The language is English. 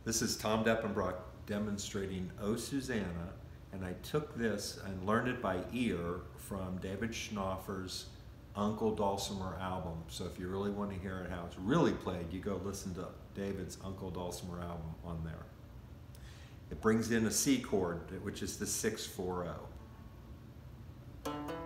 This is Tom Deppenbrock demonstrating O Susannah, and I took this and learned it by ear from David Schnoffer's Uncle Dulcimer album. So if you really want to hear it how it's really played, you go listen to David's Uncle Dulcimer album on there. It brings in a C chord, which is the 6-4-0.